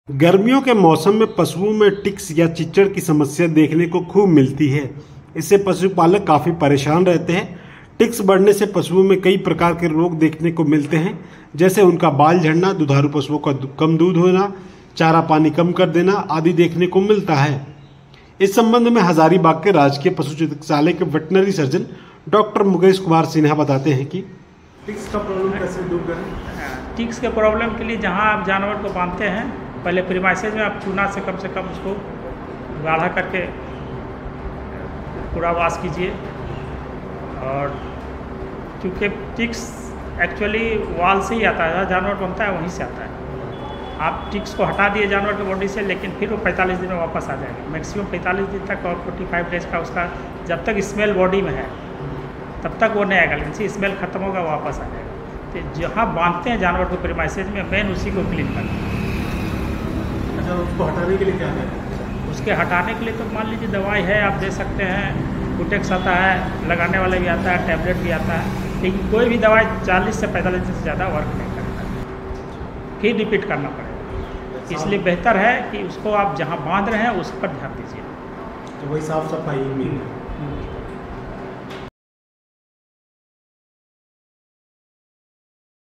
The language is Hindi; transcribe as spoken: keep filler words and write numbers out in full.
गर्मियों के मौसम में पशुओं में टिक्स या चिच्चड़ की समस्या देखने को खूब मिलती है। इससे पशुपालक काफी परेशान रहते हैं। टिक्स बढ़ने से पशुओं में कई प्रकार के रोग देखने को मिलते हैं, जैसे उनका बाल झड़ना, दुधारू पशुओं का कम दूध होना, चारा पानी कम कर देना आदि देखने को मिलता है। इस संबंध में हजारीबाग के राजकीय पशु चिकित्सालय के veterinary surgeon doctor Mukesh Kumar Sinha बताते हैं कि टिक्स का प्रॉब्लम कैसे दूर करें। टिक्स के प्रॉब्लम के लिए जहां आप जानवर को बांधते हैं, पहले प्रीमाइसेज में आप चूना से कम से कम उसको गाढ़ा करके पूरा वाश कीजिए। और क्योंकि टिक्स एक्चुअली वाल से ही आता है, जानवर बनता है वहीं से आता है। आप टिक्स को हटा दिए जानवर की बॉडी से, लेकिन फिर वो पैंतालीस दिन में वापस आ जाएगा। मैक्सिमम पैंतालीस दिन तक और पैंतालीस डेज का उसका जब तक स्मेल बॉडी में है तब तक वो नहीं आएगा, लेकिन स्मेल खत्म होगा वापस आ जाएगा। तो जहाँ बांधते हैं जानवर को प्रीमाइसेज में, मेन उसी को क्लीन करना। अच्छा, उसको हटाने के लिए क्या है? उसके हटाने के लिए तो मान लीजिए दवाई है, आप दे सकते हैं। बुटेक्स आता है, लगाने वाला भी आता है, टैबलेट भी आता है, लेकिन कोई भी दवाई चालीस से पैंतालीस दिन से ज़्यादा वर्क नहीं करता, फिर रिपीट करना पड़ेगा। इसलिए बेहतर है कि उसको आप जहाँ बांध रहे हैं उस पर ध्यान दीजिए। तो वही साफ सफाई में